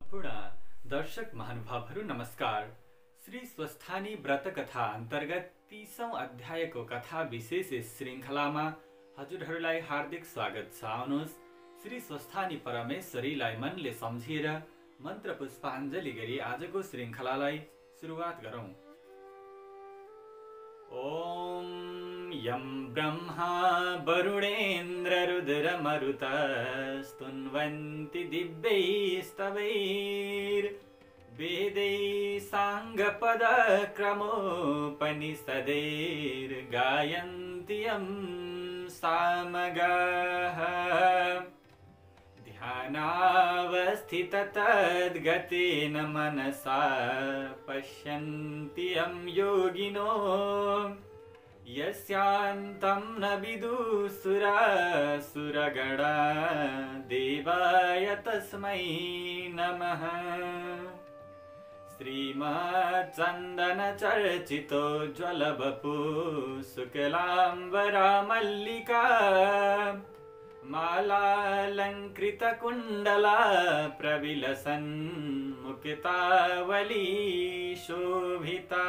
सम्पूर्ण दर्शक महानुभावहरू नमस्कार। श्री स्वस्थानी व्रत कथा अन्तर्गत 30औं अध्यायको कथा विशेष श्रृङ्खलामा हजुरहरूलाई हार्दिक स्वागत छ। आउनुहोस् श्री स्वस्थानी परमेश्वरीलाई मनले सम्झिएर मन्त्र पुष्पाञ्जली गरी आजको श्रृङ्खलालाई सुरुवात गरौँ। ओम यं ब्रह्मा वरुणेन्द्र रुद्रमरुत स्तुन्वन्ति दिव्यैस्तवैर्वेदैः साङ्गपदक्रमोपनिषदैर्गायन्ति यं सामगाः। ध्यानावस्थिततद्गतेन मनसा पश्यन्ति यं योगिनो यस्यान्तं न विदुसुरासुरगणा देवाय तस्मै नमः। श्रीमच्चन्दनचर्चितोज्ज्वलवपु शुक्लाम्बरा मल्लिका मालालङ्कृतकुण्डला प्रविलसन् मुक्तावली शोभिता।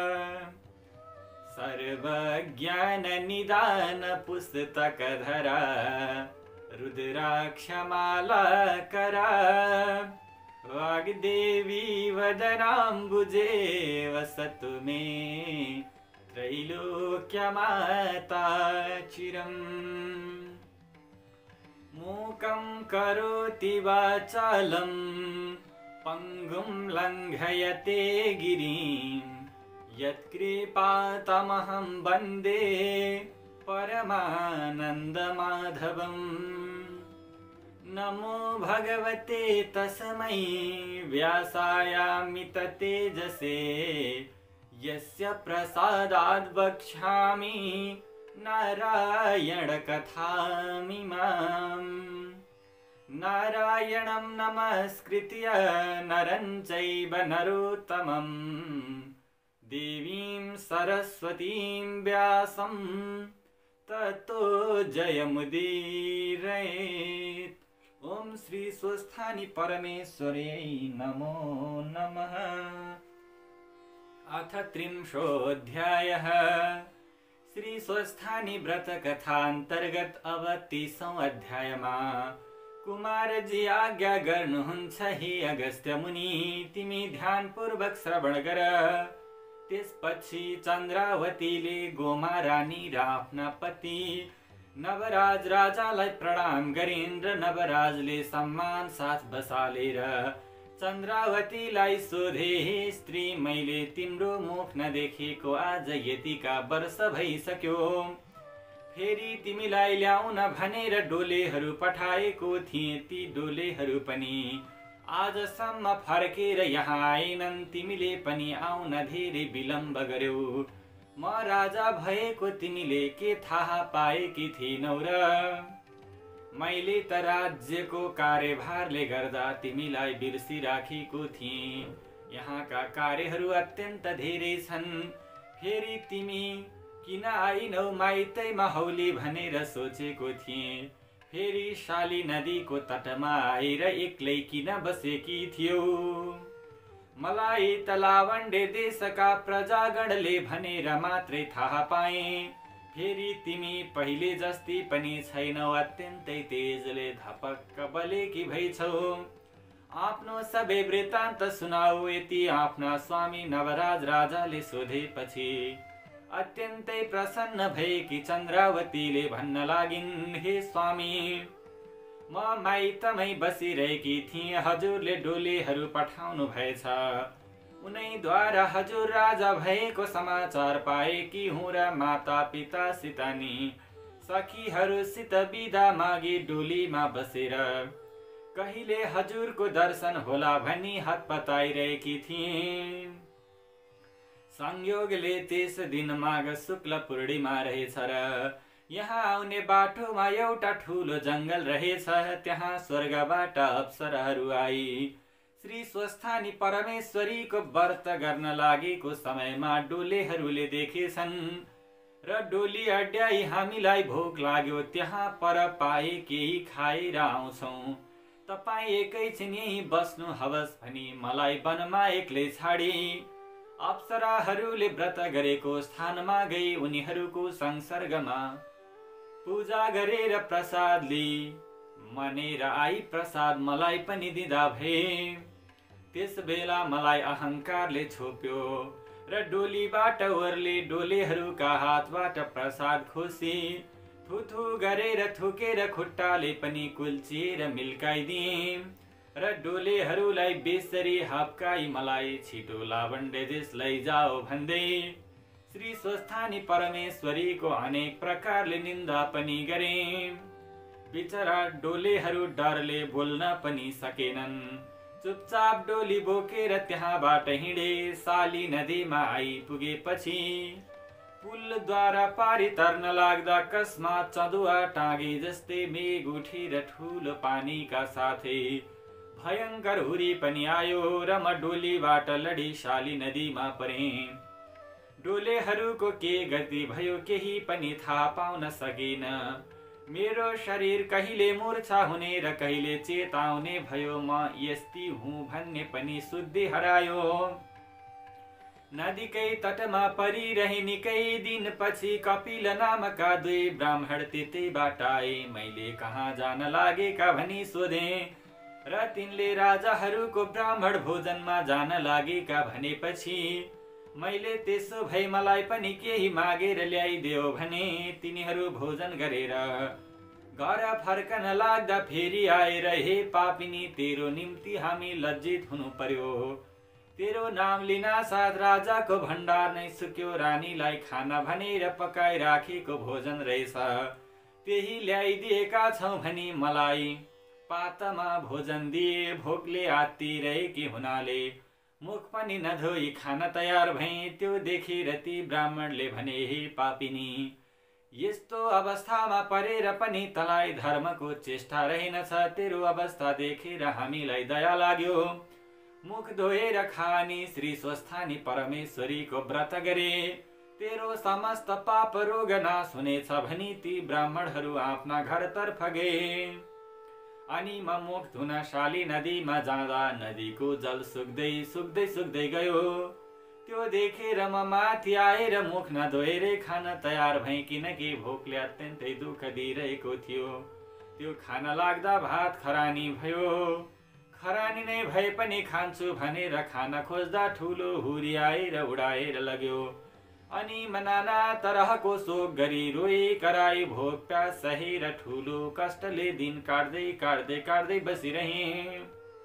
सर्वज्ञाननिदानपुस्तकधरा रुद्राक्षमालाकरा वाग्देवी वदनाम्बुजे वसतु मे त्रैलोक्यमाता चिरम्। मूकं करोति वाचालं पङ्गुं लङ्घयते गिरिं यत्कृपातमहं वन्दे परमानन्दमाधवम्। नमो भगवते तस्मै व्यासायामित तेजसे यस्य प्रसादाद् वक्ष्यामि नारायण कथामिमाम्। नारायणं नमस्कृत्य नरं चैव नरोत्तमं देवीं सरस्वतीं व्यासं ततो जयमुदीरयेत्। ओम श्री स्वस्थानी परमेश्वर्यै नमो नमः। अथ 30 श्री स्वस्थानी व्रत कथा अंतर्गत अब 30औं अध्यायमा कुमारजी आज्ञा गर्नुहुन्छ हे अगस्त्य मुनि, तिमी ध्यानपूर्वक श्रवण गर। त्यसपछि चन्द्रावतीले गोमा रानी र आफ्ना पति नवराज राजालाई प्रणाम गरिन् र नवराजले सम्मान साथ बसालेर चन्द्रावतीलाई सोधे, हे स्त्री, मैले तिम्रो मुख नदेखेको आज यतिका वर्ष भइसक्यो। फेरि तिमीलाई ल्याउन भनेर डोलेहरू पठाएको थिएँ, ती डोलेहरू पनि आजसम्म फर्केर यहाँ आएनन्। तिमीले पनि आउन धेरै विलम्ब गर्यौ। म राजा भएको तिमीले के थाहा पाएकी थिएनौ र? मैले त राज्यको कार्यभारले गर्दा तिमीलाई बिर्सिराखेको थिएँ। यहाँका कार्यहरू अत्यन्त धेरै छन्। फेरि तिमी किन आइनौ माइतैमा हौली भनेर सोचेको थिएँ। फेरि शाली नदीको तटमा आएर एक्लै किन बसेकी थियौ? मलाई त लावण्डे देशका प्रजागणले भनेर मात्रै थाहा पाए। फेरि तिमी पहिले जस्ती पनि छैनौ, अत्यन्तै तेजले धपक्क बलेकी भइछौ। आफ्नो सबै वृत्तान्त सुनाऊ, यति आफ्ना स्वामी नवराज राजाले सोधेपछि अत्यन्तै प्रसन्न भएकी चन्द्रावतीले भन्न लागिन्, हे स्वामी, म माइतमै बसिरहेकी थिएँ। हजुरले डोलेहरू पठाउनु भएछ। उनैद्वारा हजुर राजा भएको समाचार पाएकी हुँ र माता पितासित नि सखीहरूसित बिदा मागी डोलीमा बसेर कहिले हजुरको दर्शन होला भनी हतपताइरहेकी थिएँ। संयोगले त्यस दिन माघ शुक्ल पूर्णिमा रहेछ र यहाँ आउने बाटोमा एउटा ठुलो जंगल रहेछ। त्यहाँ स्वर्गबाट अप्सराहरू आई श्री स्वस्थानी परमेश्वरीको व्रत गर्न लागेको समयमा डोलेहरूले देखेछन् र डोली अड्याई हामीलाई भोक लाग्यो, त्यहाँ पर पाए केही खाएर आउँछौं। तपाईँ एकैछिन यही बस्नु हवस् भनी मलाई वनमा एक्लै छाडी अप्सराहरूले व्रत गरेको स्थानमा गई उनीहरूको संसर्गमा पूजा गरेर प्रसाद लिई मनेर आई प्रसाद मलाई पनि दिँदा भए। त्यस बेला मलाई अहंकारले छोप्यो र डोलीबाट ओर्ले डोलेहरूका हातबाट प्रसाद खोसी थुथु गरेर थुकेर खुट्टाले पनि कुल्चिएर मिल्काइदिए र डोलेहरूलाई बेसरी हप्काई मलाई छिटो लावण्य देश लैजाओ भन्दै श्री स्वस्थानी परमेश्वरीको अनेक प्रकारले निन्दा पनि गरे। बिचरा डोलेहरू डरले बोल्न पनि सकेनन्। चुपचाप डोली बोकेर त्यहाँबाट हिँडे। शाली नदीमा आइपुगेपछि पुलद्वारा पारी तर्न लाग्दा अकस्मात चँदुवा टाँगे जस्तै मेघ उठेर ठुलो पानीका साथै भयंकर हुरी पनि आयो र म डोलीबाट लडी शाली नदीमा परे। डोलेहरूको के गति भयो केही पनि थाहा पाउन सकिन। मेरो शरीर कहिले मूर्छा हुने र कहिले चेताउने भयो। म यस्ती हुँ भन्ने पनि सुद्धि हरायो। नदीकै तटमा परिरहे निकै दिनपछि कपिल नामका दुई ब्राह्मण त्यतैबाट आए। मैले कहाँ जान लागेका भनी सोधे र तिनले राजाहरूको ब्राह्मण भोजनमा जान लागेका भनेपछि मैले त्यसो भए मलाई पनि केही मागेर ल्याइदेऊ भने तिनीहरू भोजन गरेर घर फर्कन लाग्दा फेरि आएर हे पापिनी तेरो निम्ति हामी लज्जित हुनु पर्यो। तेरो नाम लिना साथ राजाको भण्डार नै सुक्यो। रानीलाई खाना भनेर पकाइ राखेको भोजन रहेछ त्यही ल्याइदिएका छौ भनी मलाई पातमा भोजन दिए। भोकले आत्तिरहेकी हुनाले मुख पनि नधोई खाना तयार भए। त्यो देखेर ती ब्राह्मणले भने हे पापिनी यस्तो अवस्थामा परेर पनि तलाई धर्मको चेष्टा रहेनछ। तेरो अवस्था देखेर हामीलाई दया लाग्यो। मुख धोएर खानी श्री स्वस्थानी परमेश्वरीको व्रत गरे। तेरो समस्त पाप रोग नाश हुनेछ भनी ती ब्राह्मणहरू आफ्ना घरतर्फ गए। अनि म मुख धुन शाली नदीमा जाँदा नदीको जल सुक्दै सुक्दै सुक्दै गयो। त्यो देखेर म माथि आएर मुख नधोएरै खान तयार भएँ किनकि भोकले अत्यन्तै दुःख दिइरहेको थियो। त्यो खान लाग्दा भात खरानी भयो। खरानी नै भए पनि खान्छु भनेर खान खोज्दा ठुलो हुरी आएर उडाएर लग्यो। अनि म नाना तरहको शोक गरी रोई कराई भोक प्यास सहेर ठुलो कष्टले दिन काट्दै काट्दै काट्दै बसिरहेँ।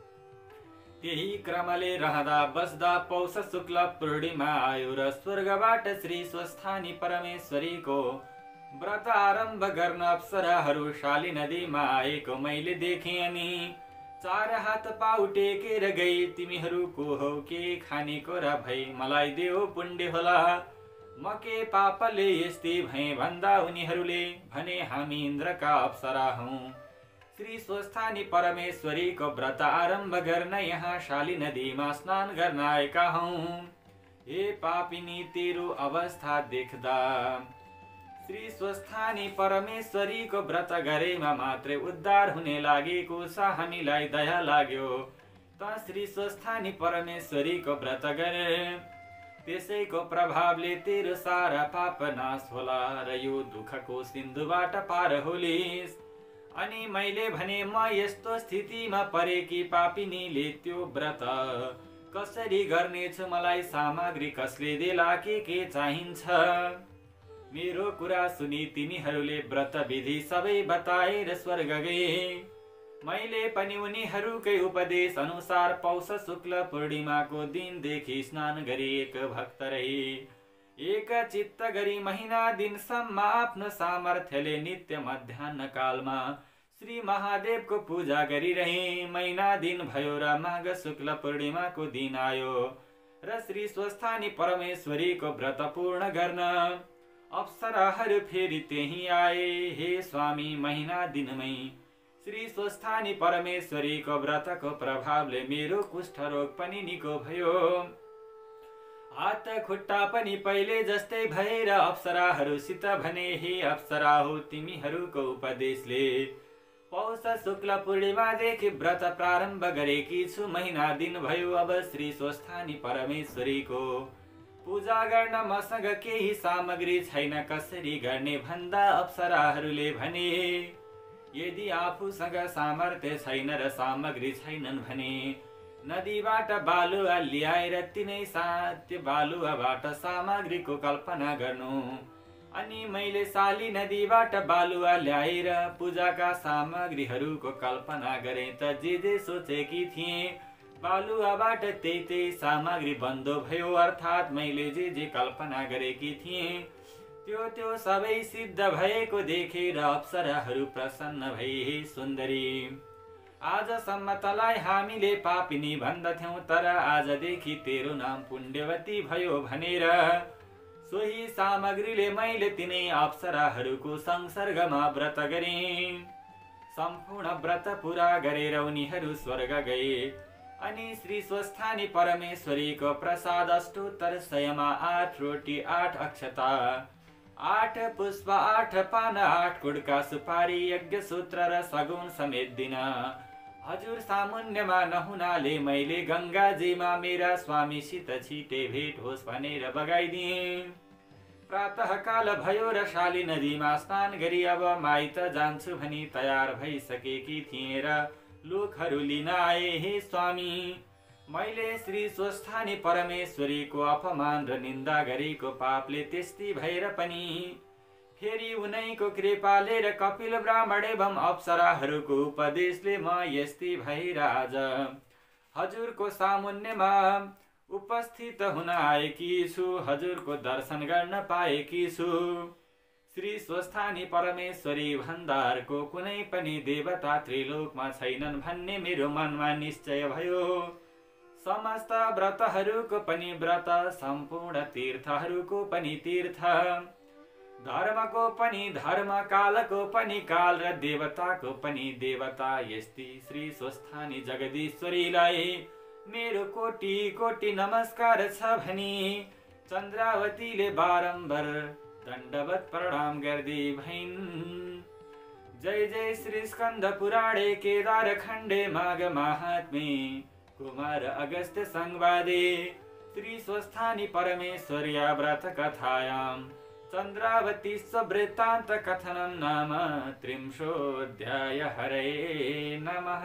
त्यही क्रमले रहँदा बस्दा पौष शुक्ल पूर्णिमा आयो र स्वर्गबाट श्री स्वस्थानी परमेश्वरीको व्रत आरम्भ गर्न अप्सराहरू शाली नदीमा आएको मैले देखेँ। अनि चार हात पाउ टेकेर गई तिमीहरू को हौ के खानेको र भई मलाई देऊ पुण्य होला। म के पापले यस्ती भए भन्दा उनीहरूले भने हामी इन्द्रका अप्सरा हौं। श्री स्वस्थानी परमेश्वरीको व्रत आरम्भ गर्न यहाँ शाली नदीमा स्नान गर्न आएका हौं। हे पापिनी तेरो अवस्था देख्दा श्री स्वस्थानी परमेश्वरीको व्रत गरेमा मात्रै उद्धार हुने लागेको छ। हामीलाई दया लाग्यो त श्री स्वस्थानी परमेश्वरीको व्रत गरे। त्यसैको प्रभावले तेरो सारा पाप नाश होला र यो दुःखको सिन्धुबाट पार होलिस्। अनि मैले भने म यस्तो स्थितिमा परेकी पापिनीले त्यो व्रत कसरी गर्नेछु मलाई सामग्री कसले देला के चाहिन्छ। मेरो कुरा सुनि तिनीहरूले व्रत विधि सबै बताएर स्वर्ग गए। मैले पनि उनीहरूकै उपदेश अनुसार पौष शुक्ल पूर्णिमाको दिनदेखि स्नान गरी एक भक्त रहे। एक चित्त गरी महिना दिनसम्म आफ्नो सामर्थ्यले नित्य मध्याह्न कालमा श्री महादेवको पूजा गरिरहे। महिना दिन भयो र माघ शुक्ल पूर्णिमाको दिन आयो र श्री स्वस्थानी परमेश्वरीको व्रत पूर्ण गर्न अप्सराहरू फेरि त्यही आए। हे स्वामी महिना दिनमै श्री स्वस्थानी परमेश्वरीको व्रतको प्रभावले मेरो कुष्ठ रोग पनि निको भयो। हात खुट्टा पनि पहिले जस्तै भएर अप्सराहरूसित भने हे अप्सरा हो तिमीहरूको उपदेशले पौष शुक्ल पूर्णिमादेखि व्रत प्रारम्भ गरेकी छु। महिना दिन भयो अब श्री स्वस्थानी परमेश्वरीको पूजा गर्न मसँग केही सामग्री छैन, कसरी गर्ने भन्दा अप्सराहरूले भने। यदि आफूसँग सामर्थ्य छैन र सामग्री छैनन् भने नदीबाट बालुवा ल्याएर तिनै त्यो बालुवाबाट सामग्रीको कल्पना गर्नु। अनि मैले साली नदीबाट बालुवा ल्याएर पूजाका सामग्रीहरूको कल्पना गरेँ त जे सोचेकी थिएँ बालुवाबाट त्यही सामग्री बन्दो भयो। अर्थात् मैले जे कल्पना गरेकी थिएँ त्यो सबै सिद्ध भएको देखेर अप्सराहरू प्रसन्न भए। हे सुन्दरी, आजसम्म तँलाई हामीले पापिनी भन्दथ्यौं, तर आजदेखि तेरो नाम पुण्यवती भयो भनेर सोही सामग्रीले मैले तिनै अप्सराहरूको संसर्गमा व्रत गरेँ। सम्पूर्ण व्रत पूरा गरेर उनीहरू स्वर्ग गए। अनि श्री स्वस्थानी परमेश्वरीको प्रसाद अष्टोत्तर सयमा 8 रोटी 8 अक्षता 8 पुष्प 8 पान 8 कुडका सुपारी यज्ञ सूत्र र सगुन समेत दिन हजुर सामुन्यमा नहुनाले मैले गंगाजीमा मेरा स्वामीसित छिटे भेट होस् भनेर बगाइदिएँ। प्रातः काल भयो र शाली नदीमा स्नान गरी अब माइत जान्छु भनी तयार भइसकेकी थिएँ र लोकहरू लिन आए। हे स्वामी, मैले श्री स्वस्थानी परमेश्वरीको अपमान र निन्दा गरेको पापले त्यस्ती भएर पनि फेरि उनैको कृपाले र कपिल ब्राह्मण एवं अप्सराहरूको उपदेशले म यस्ती भएर आज हजुरको सामुन्यमा उपस्थित हुन आएकी छु, हजुरको दर्शन गर्न पाएकी छु। श्री स्वस्थानी परमेश्वरी भन्दारको कुनै पनि देवता त्रिलोकमा छैनन् भन्ने मेरो मनमा निश्चय भयो। समस्त व्रतहरूको पनि व्रत, सम्पूर्ण तीर्थहरूको पनि तीर्थ, धर्मको पनि धर्म, कालको पनि काल र देवताको पनि देवता यस्ती श्री स्वस्थानी जगदीश्वरीलाई मेरो कोटि कोटि नमस्कार छ भनी चन्द्रावतीले बारम्बार दण्डवत प्रणाम गर्दै भइन्। जय जय श्री स्कंद पुराणे केदार खण्डे माघ महात्मे कुमार अगस्त्य संवादे श्री स्वस्थानी परमेश्वर्या व्रत कथायां चन्द्रावती स्ववृत्तान्त कथनं नाम 30 हरे नमः।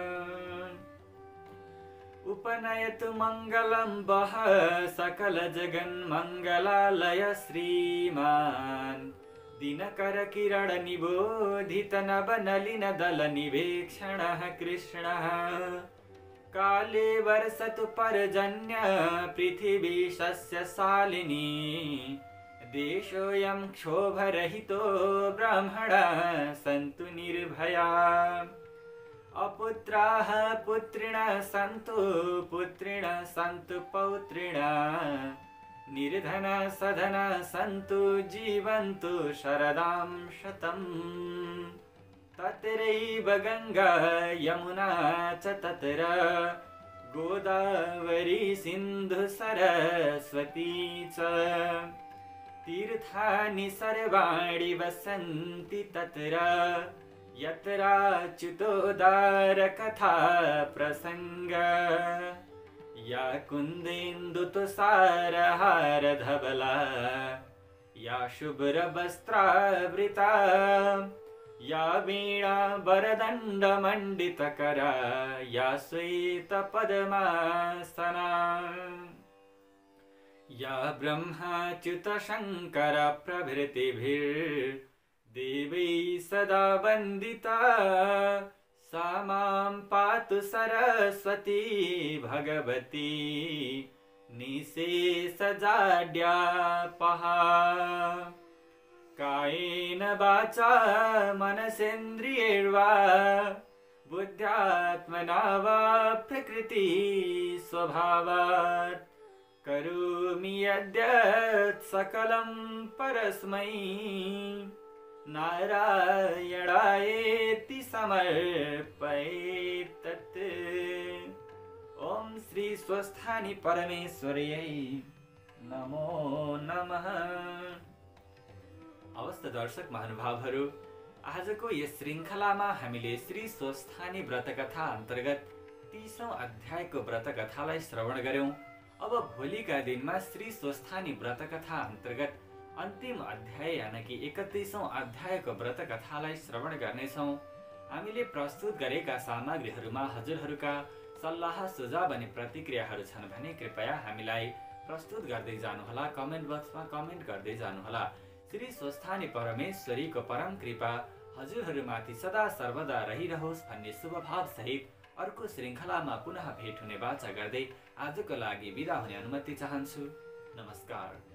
उपनयतु मंगलं वः सकल जगन् मंगलालय श्रीमान दिनकर किरण निबोधित नव नलिन दल निवेक्षणः कृष्णः। काले वर्षतु पर्जन्य पृथिवी सस्यशालिनी देशोऽयं क्षोभरहितो ब्राह्मणाः सन्तु निर्भया। अपुत्राः पुत्रिणः सन्तु पुत्रिणः सन्तु पौत्रिणः निर्धनाः सधनाः सन्तु जीवन्तु शरदां शतम्। तत्रैव गंगा यमुना च तत्र गोदावरी सिन्धु सरस्वती च तीर्थानि सर्वाणि वसन्ति तत्र यत्राच्युतोदार कथा प्रसंग। या कुन्देन्दु तुषारहार धवला या शुभ्र वस्त्रावृता या वीणा वरदण्ड मंडितकरा या श्वेत पद्मासना या ब्रह्माच्युत शंकर प्रभृतिभिर्देवैः सदा वन्दिता सा मां पातु सरस्वती भगवती निःशेषजाड्यापहा। कायेन वाचा मनसेन्द्रियैर्वा बुद्ध्यात्मना वा प्रकृति स्वभावात् करोमि यद्यत् सकलं परस्मै नारायणायेति समर्पयेत् तत्। ओम श्री स्वस्थानी परमेश्वर्यै नमो नमः। अवस्थ दर्शक महानुभावहरू, आजको यस श्रृङ्खलामा हामीले श्री स्वस्थानी व्रतकथा अन्तर्गत 30औं अध्यायको व्रतकथालाई श्रवण गर्यौं। अब भोलिका दिनमा श्री स्वस्थानी व्रतकथा अन्तर्गत अन्तिम अध्याय यानि कि 31औं अध्यायको व्रतकथालाई श्रवण गर्नेछौँ। हामीले प्रस्तुत गरेका सामग्रीहरूमा हजुरहरूका सल्लाह सुझाव अनि प्रतिक्रियाहरू छन् भने कृपया हामीलाई प्रस्तुत गर्दै जानुहोला, कमेन्ट बक्समा कमेन्ट गर्दै जानुहोला। श्री स्वस्थानी परमेश्वरीको परम कृपा हजुरहरूमाथि सदा सर्वदा रहिरहोस् भन्ने शुभभाव सहित अर्को श्रृङ्खलामा पुनः भेट हुने बाचा गर्दै आजको लागि बिदा हुने अनुमति चाहन्छु। नमस्कार।